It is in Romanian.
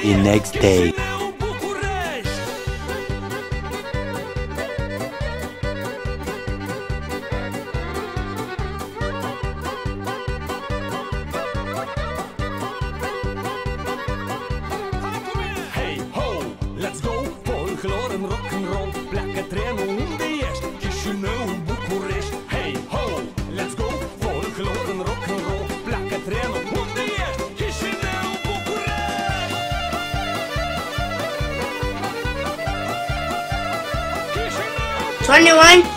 the next day. Hey ho, let's go, folclor în rock'n'roll. Pleacă trenul unde ești, Chișinău, București. Hey ho, let's go, folclor în rock'n'roll. Pleacă trenul unde ești, Chișinău, București. Chișinău. 21